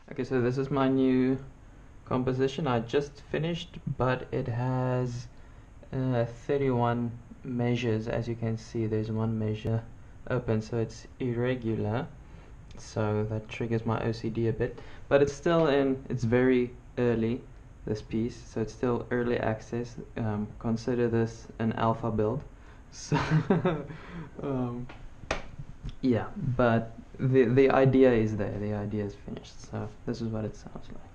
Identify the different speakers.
Speaker 1: Okay, so this is my new composition. I just finished, but it has 31 measures. As you can see, there's one measure open, so it's irregular, so that triggers my OCD a bit, but it's still it's very early, this piece, so it's still early access. Consider this an alpha build. So um, yeah, but the idea is there, the idea is finished, so this is what it sounds like.